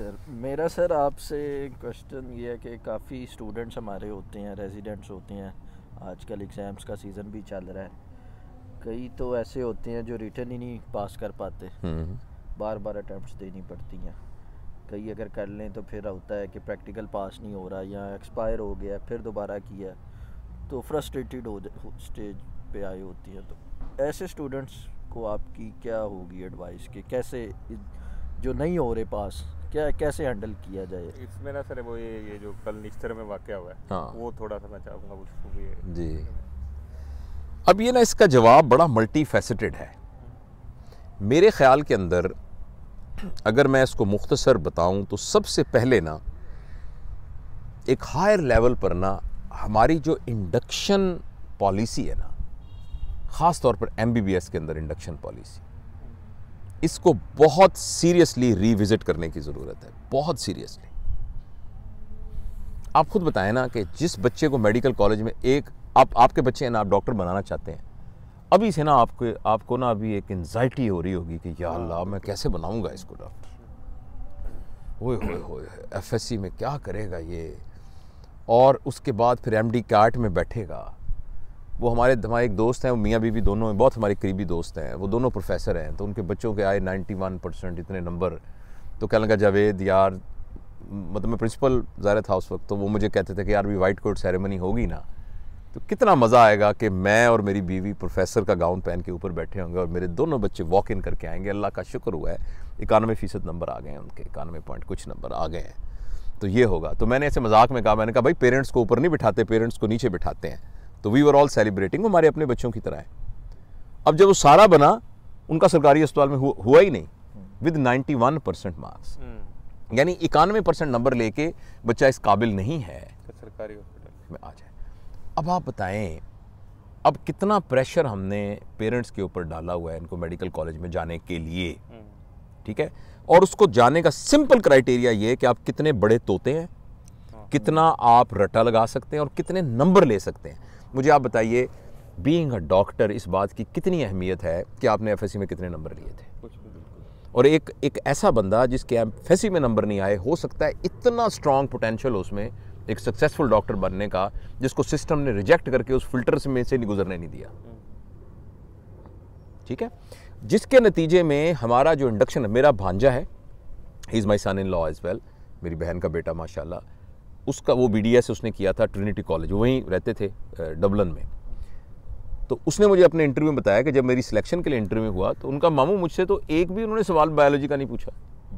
Sir. मेरा sir आपसे question ये है कि काफ़ी स्टूडेंट्स हमारे होते हैं, रेजिडेंट्स होते हैं, आजकल एग्ज़ाम्स का सीज़न भी चल रहा है, कई तो ऐसे होते हैं जो रिटन ही नहीं पास कर पाते, बार बार अटैम्प्ट्स देनी पड़ती हैं। कई अगर कर लें तो फिर होता है कि प्रैक्टिकल पास नहीं हो रहा या एक्सपायर हो गया, फिर दोबारा किया, तो फ्रस्ट्रेटेड हो स्टेज पे आई होती है। तो ऐसे स्टूडेंट्स को आपकी क्या होगी एडवाइस कि कैसे जो नहीं हो रहे पास, क्या कैसे हैंडल किया जाए? इसमें ना सर वो ये जो कल निश्चर में वाकया हुआ है, हाँ, वो थोड़ा सा मैं चाहूँगा उसको भी जी। अब ये ना इसका जवाब बड़ा मल्टी फैसेटेड है। मेरे ख्याल के अंदर अगर मैं इसको मुख्तसर बताऊं तो सबसे पहले ना एक हायर लेवल पर ना हमारी जो इंडक्शन पॉलिसी है ना, ख़ास तौर पर MBBS के अंदर इंडक्शन पॉलिसी, इसको बहुत सीरियसली रिविजिट करने की ज़रूरत है, बहुत सीरियसली। आप खुद बताएं ना कि जिस बच्चे को मेडिकल कॉलेज में आपके बच्चे हैं ना, आप डॉक्टर बनाना चाहते हैं, अभी से ना आपको ना अभी एक एंजाइटी हो रही होगी कि या अल्लाह मैं कैसे बनाऊंगा इसको डॉक्टर, ओए होए होए FSC में क्या करेगा ये, और उसके बाद फिर MD कैट में बैठेगा। वो हमारे एक दोस्त हैं, वो मियाँ बीवी दोनों हैं, बहुत हमारे करीबी दोस्त हैं, वो दोनों प्रोफेसर हैं, तो उनके बच्चों के आए 91% इतने नंबर, तो कहने लगा जावेद यार, मतलब मैं प्रिंसिपल ज़ाहिर था उस वक्त, तो वो मुझे कहते थे कि यार भी वाइट कोट सेरेमनी होगी ना तो कितना मज़ा आएगा कि मैं और मेरी बीवी प्रोफेसर का गाउन पहन के ऊपर बैठे होंगे और मेरे दोनों बच्चे वॉक इन करके आएंगे। अल्लाह का शुक्र हुआ है 91% नंबर आ गए हैं उनके, 91 पॉइंट कुछ नंबर आ गए हैं, तो ये होगा। तो मैंने ऐसे मजाक में कहा, मैंने कहा भाई पेरेंट्स को ऊपर नहीं बिठाते, पेरेंट्स को नीचे बिठाते हैं। तो वी वर ऑल सेलिब्रेटिंग, वो हमारे अपने बच्चों की तरह है। अब जब वो सारा बना, उनका सरकारी अस्पताल में हुआ ही नहीं, विद 91% मार्क्स, यानी 91% नंबर लेके बच्चा इस काबिल नहीं है सरकारी हॉस्पिटल में आ जाए। अब आप बताएं, अब कितना प्रेशर हमने पेरेंट्स के ऊपर डाला हुआ है इनको मेडिकल कॉलेज में जाने के लिए, ठीक है, और उसको जाने का सिंपल क्राइटेरिया ये है कि आप कितने बड़े तोते हैं, कितना आप रटा लगा सकते हैं और कितने नंबर ले सकते हैं। मुझे आप बताइए, बीइंग अ डॉक्टर, इस बात की कितनी अहमियत है कि आपने FSC में कितने नंबर लिए थे। और एक ऐसा बंदा जिसके FSC में नंबर नहीं आए, हो सकता है इतना स्ट्रॉन्ग पोटेंशियल उसमें एक सक्सेसफुल डॉक्टर बनने का, जिसको सिस्टम ने रिजेक्ट करके उस फिल्टर में से नहीं गुजरने नहीं दिया, ठीक है, जिसके नतीजे में हमारा जो इंडक्शन है, मेरा भांजा है, he is my son in law as well, मेरी बहन का बेटा माशाल्लाह, उसका वो BDS उसने किया था ट्रिनिटी कॉलेज, वहीं रहते थे डबलिन में। तो उसने मुझे अपने इंटरव्यू में बताया कि जब मेरी सिलेक्शन के लिए इंटरव्यू हुआ तो उनका मामू मुझसे तो एक भी उन्होंने सवाल बायोलॉजी का नहीं पूछा,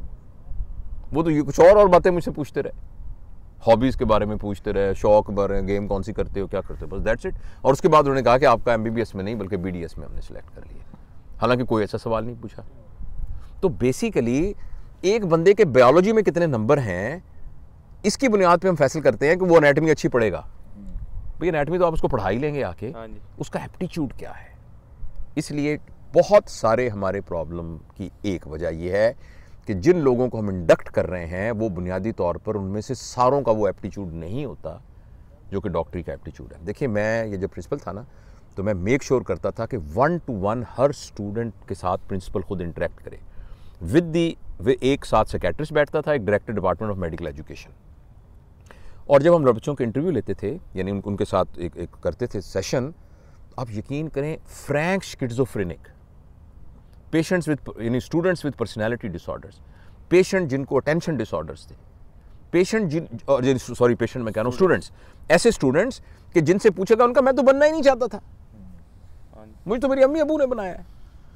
वो तो ये कुछ और बातें मुझसे पूछते रहे, हॉबीज़ के बारे में पूछते रहे, शौक बारे, गेम कौन सी करते हो, क्या करते हो, बस दैट्स इट। और उसके बाद उन्होंने कहा कि आपका MBBS में नहीं बल्कि BDS में हमने सेलेक्ट कर लिया, हालांकि कोई ऐसा सवाल नहीं पूछा। तो बेसिकली एक बंदे के बायोलॉजी में कितने नंबर हैं, इसकी बुनियाद पे हम फैसला करते हैं कि वो एनाटॉमी अच्छी पढ़ेगा। भाई एनाटॉमी तो आप उसको पढ़ा ही लेंगे आके, उसका एप्टीट्यूड क्या है। इसलिए बहुत सारे हमारे प्रॉब्लम की एक वजह यह है कि जिन लोगों को हम इंडक्ट कर रहे हैं वो बुनियादी तौर पर उनमें से सारों का वो एप्टीट्यूड नहीं होता जो कि डॉक्टरी का एप्टीट्यूड है। देखिए, मैं ये जब प्रिंसिपल था ना, तो मैं मेक श्योर करता था कि 1-to-1 हर स्टूडेंट के साथ प्रिंसिपल खुद इंटरेक्ट करे वे एक साथ साइकियाट्रिस्ट बैठता था, एक director department of medical education, और जब हम बच्चों के इंटरव्यू लेते थे, यानी उनके साथ एक करते थे सेशन, आप यकीन करें, फ्रैंक स्किज़ोफ्रेनिक पेशेंट्स विद, यानी students with personality disorders, patient जिनको अटेंशन डिसऑर्डर्स थे, पेशेंट मैं कह रहा हूँ स्टूडेंट्स, ऐसे स्टूडेंट्स कि जिनसे पूछेगा उनका मैं तो बनना ही नहीं चाहता था, मुझे तो मेरी अम्मी अबू ने बनाया है।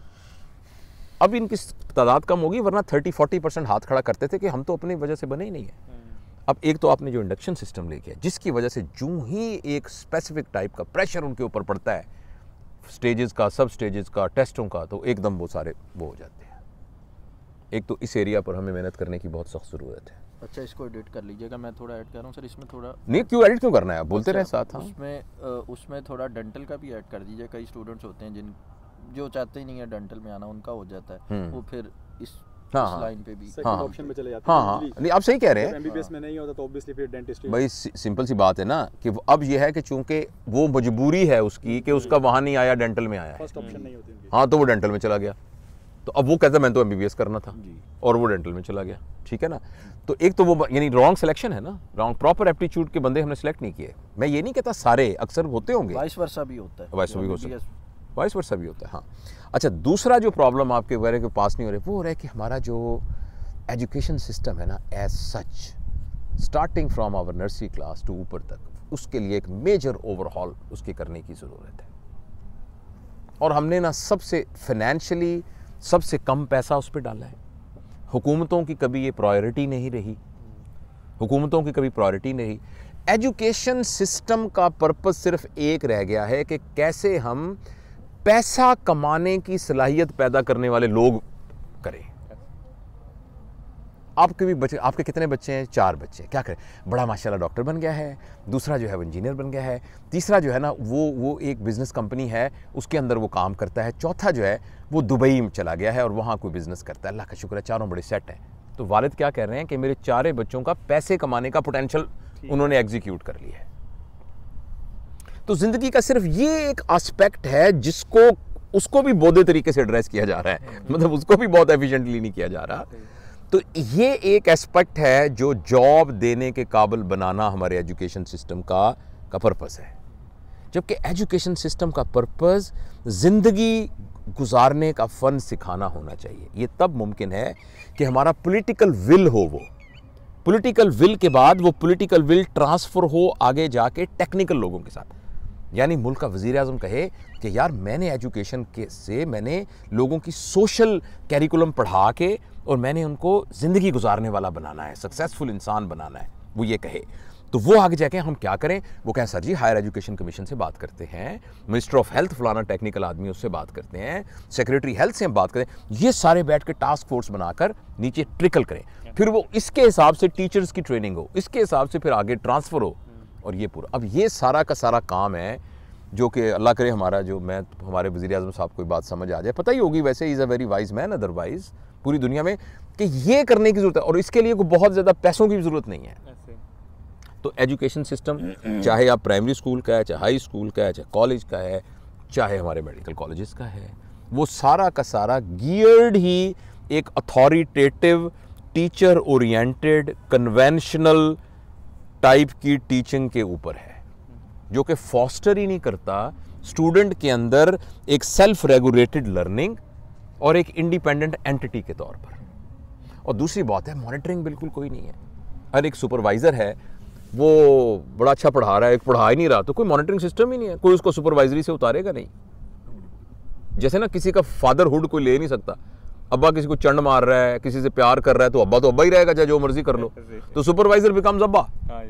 अब इनकी तादाद कम होगी, वरना 30-40% हाथ खड़ा करते थे कि हम तो अपनी वजह से बने ही नहीं है। अब एक तो आपने जो इंडक्शन सिस्टम लेके, जिसकी वजह से जूं ही एक स्पेसिफिक टाइप का प्रेशर उनके ऊपर पड़ता है, स्टेजेस का, सब स्टेजेस का, टेस्टों का, तो एकदम वो सारे वो हो जाते हैं। एक तो इस एरिया पर हमें मेहनत करने की बहुत सख्त ज़रूरत है। अच्छा, इसको एडिट कर लीजिएगा, मैं थोड़ा ऐड कर रहा हूँ सर इसमें थोड़ा। नहीं, क्यों एडिट क्यों करना है, आप बोलते रहे साथ। हाँ, उसमें थोड़ा डेंटल का भी ऐड कर दीजिए। कई स्टूडेंट्स होते हैं जो चाहते ही नहीं है डेंटल में आना, उनका हो जाता है, वो फिर इस लाइन पे भी ऑप्शन में चले जाते हैं। हाँ, नहीं आप सही कह रहे हैं, MBBS में नहीं होता तो ऑब्वियसली फिर डेंटिस्ट। भाई सिंपल सी बात है ना कि अब ये है कि चूंकि वो मजबूरी है उसकी कि उसका वहाँ नहीं आया, डेंटल में आया है, फर्स्ट ऑप्शन नहीं होती। हाँ, तो वो डेंटल में चला गया। तो अब वो कहता है मैं तो MBBS करना था और वो डेंटल में चला गया, ठीक है ना। तो एक तो वो यानी रॉन्ग सिलेक्शन है ना, रॉन्ग प्रॉपर एप्टीट्यूड के बंदे हमने सेलेक्ट नहीं किए। मैं ये नहीं कहता सारे, अक्सर होते होंगे, वाइस वर्सा भी होता है, वाइस भी हो सकता है, वाइस वर्सा भी होता है। हाँ, अच्छा, दूसरा जो प्रॉब्लम आपके वगैरह के पास नहीं हो रहे वो हो रहा है कि हमारा जो एजुकेशन सिस्टम है ना as such, starting from our nursery class to ऊपर तक, उसके लिए एक मेजर ओवरहॉल उसके करने की ज़रूरत है। और हमने ना सबसे फाइनेंशियली सबसे कम पैसा उस पर डाला है। हुकूमतों की कभी ये प्रायोरिटी नहीं रही, हुकूमतों की कभी प्रायोरिटी नहीं। एजुकेशन सिस्टम का पर्पस सिर्फ एक रह गया है कि कैसे हम पैसा कमाने की सलाहियत पैदा करने वाले लोग करें। आपके भी बच्चे, आपके कितने बच्चे हैं? 4 बच्चे। क्या करें? बड़ा माशाल्लाह डॉक्टर बन गया है, दूसरा जो है वो इंजीनियर बन गया है, तीसरा जो है ना वो एक बिज़नेस कंपनी है उसके अंदर वो काम करता है, चौथा जो है वो दुबई में चला गया है और वहाँ कोई बिज़नेस करता है। अल्लाह का शुक्र है, चारों बड़े सेट हैं। तो वालिद क्या कह रहे हैं कि मेरे 4 बच्चों का पैसे कमाने का पोटेंशियल उन्होंने एग्जीक्यूट कर लिया है। तो ज़िंदगी का सिर्फ ये एक एस्पेक्ट है जिसको उसको भी बोधे तरीके से एड्रेस किया जा रहा है, मतलब उसको भी बहुत एफिशिएंटली नहीं किया जा रहा। तो ये एक एस्पेक्ट है जो जॉब देने के काबिल बनाना हमारे एजुकेशन सिस्टम का पर्पस है। जबकि एजुकेशन सिस्टम का पर्पस ज़िंदगी गुजारने का फ़न सिखाना होना चाहिए। ये तब मुमकिन है कि हमारा पॉलिटिकल विल हो, वो पॉलिटिकल विल के बाद वो पॉलिटिकल विल ट्रांसफ़र हो आगे जाके टेक्निकल लोगों के साथ। यानी मुल्क का वज़ीर आज़म कहे कि यार मैंने एजुकेशन के से मैंने लोगों की सोशल कैरिकुलम पढ़ा के और मैंने उनको ज़िंदगी गुजारने वाला बनाना है, सक्सेसफुल इंसान बनाना है, वो ये कहे। तो वो आगे जाके हम क्या करें? वो कहें sir ji higher education commission से बात करते हैं, मिनिस्टर ऑफ हेल्थ फलाना टेक्निकल आदमी उससे बात करते हैं, सेक्रेटरी हेल्थ से हम बात करें, ये सारे बैठ के टास्क फोर्स बनाकर नीचे ट्रिकल करें, फिर वो इसके हिसाब से टीचर्स की ट्रेनिंग हो, इसके हिसाब से फिर आगे ट्रांसफ़र हो, और ये पूरा। अब ये सारा का सारा काम है जो कि अल्लाह करे हमारा जो हमारे वज़ीर आज़म साहब को बात समझ आ जाए। पता ही होगी वैसे, is a very wise man otherwise पूरी दुनिया में, कि ये करने की ज़रूरत है और इसके लिए कोई बहुत ज़्यादा पैसों की भी ज़रूरत नहीं है। तो एजुकेशन सिस्टम चाहे आप प्राइमरी स्कूल का है, चाहे हाई स्कूल का है, चाहे कॉलेज का है, चाहे हमारे मेडिकल कॉलेजेस का है, वो सारा का सारा गियर्ड ही एक authoritative, teacher oriented, conventional type की टीचिंग के ऊपर है, जो कि फॉस्टर ही नहीं करता स्टूडेंट के अंदर एक सेल्फ रेगुलेटेड लर्निंग और एक इंडिपेंडेंट एंटिटी के तौर पर। और दूसरी बात है, मॉनिटरिंग बिल्कुल कोई नहीं है। हर एक सुपरवाइज़र है, वो बड़ा अच्छा पढ़ा रहा है, एक पढ़ा ही नहीं रहा, तो कोई मॉनिटरिंग सिस्टम ही नहीं है, कोई उसको सुपरवाइजरी से उतारेगा नहीं। जैसे ना किसी का फादरहुड कोई ले नहीं सकता, अब्बा किसी को चंड मार रहा है, किसी से प्यार कर रहा है, तो अब्बा ही रहेगा, चाहे जो मर्जी कर लो। तो सुपरवाइजर बिकम्स अब्बा,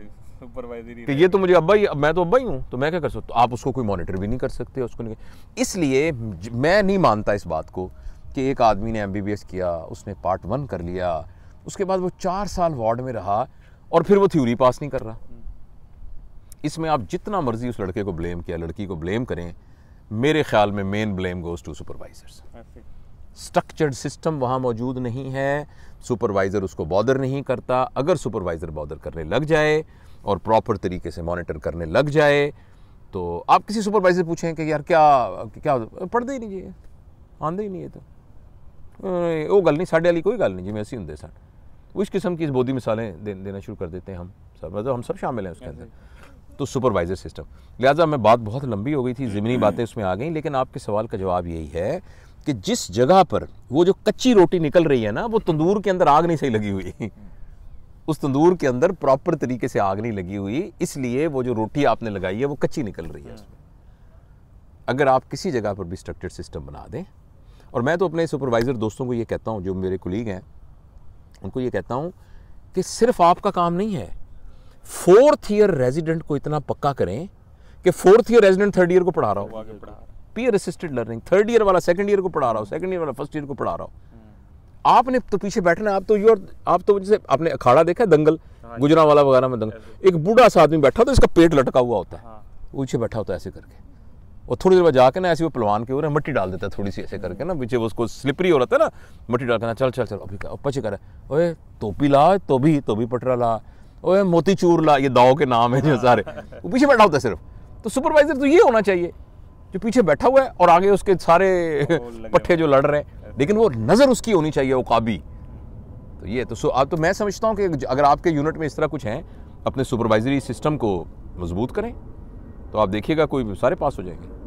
कि ये तो मुझे अब्बा ही, मैं तो अब्बा ही हूँ, तो मैं क्या कर सकता हूँ? आप उसको कोई मॉनिटर भी नहीं कर सकते उसको नहीं। इसलिए मैं नहीं मानता इस बात को कि एक आदमी ने MBBS किया, उसने पार्ट 1 कर लिया, उसके बाद वो 4 साल वार्ड में रहा और फिर वो थ्योरी पास नहीं कर रहा। इसमें आप जितना मर्जी उस लड़के को ब्लेम किया, लड़की को ब्लेम करें, मेरे ख्याल में main blame goes to supervisors. Structured system वहाँ मौजूद नहीं है, सुपरवाइज़र उसको बॉदर नहीं करता। अगर सुपरवाइज़र बॉदर करने लग जाए और प्रॉपर तरीके से मॉनिटर करने लग जाए, तो आप किसी सुपरवाइज़र पूछें कि यार क्या पढ़ते ही नहीं जी, आंदे ही नहीं है, तो वो गल नहीं, साढ़े वाली कोई गल नहीं जी, मैं ऐसी होंगे सन, उस किस्म की बोधी मिसालें देना शुरू कर देते हैं हम सब, मतलब हम सब शामिल हैं उसके अंदर। तो सुपरवाइज़र सिस्टम, लिहाजा मैं बात बहुत लंबी हो गई थी, ज़मीनी बातें उसमें आ गई, लेकिन आपके सवाल का जवाब यही है कि जिस जगह पर वो जो कच्ची रोटी निकल रही है ना, वो तंदूर के अंदर आग नहीं सही लगी हुई उस तंदूर के अंदर प्रॉपर तरीके से आग नहीं लगी हुई, इसलिए वो जो रोटी आपने लगाई है वो कच्ची निकल रही है उसमें। अगर आप किसी जगह पर भी स्ट्रक्चर्ड सिस्टम बना दें, और मैं तो अपने सुपरवाइज़र दोस्तों को ये कहता हूँ, जो मेरे कोलीग हैं उनको ये कहता हूँ कि सिर्फ आपका काम नहीं है, 4th ईयर रेजिडेंट को इतना पक्का करें कि 4th year resident 3rd year को पढ़ा रहा हो, peer assisted learning, 3rd year वाला 2nd ईयर को पढ़ा रहा हो, 2nd ईयर वाला 1st ईयर को पढ़ा रहा हो। आपने तो पीछे बैठना है, आप तो जैसे आपने अखाड़ा देखा है दंगल, गुजरांवाला वगैरह में दंगल, एक बूढ़ा सा आदमी बैठा होता है, इसका पेट लटका हुआ होता है, पीछे बैठा होता है ऐसे करके, और थोड़ी देर बाद जाके ना ऐसे वो पलवान के ऊपर मट्टी डाल देता है थोड़ी सी ऐसे करके ना, पीछे उसको स्लिपरी हो रहा था ना, मट्टी डाल के ना चल अभी पचे कर, ओए टोपी ला, तो भी पटरा ला, ओए मोती चूर ला, ये दाव के नाम है जो सारे, वो पीछे बैठा होता है सिर्फ। तो सुपरवाइजर तो ये होना चाहिए जो पीछे बैठा हुआ है और आगे उसके सारे पट्टे जो लड़ रहे हैं, लेकिन वो नज़र उसकी होनी चाहिए, वो काबी तो ये तो अब तो मैं समझता हूँ कि अगर आपके यूनिट में इस तरह कुछ हैं, अपने सुपरवाइजरी सिस्टम को मजबूत करें, तो आप देखिएगा कोई सारे पास हो जाएंगे।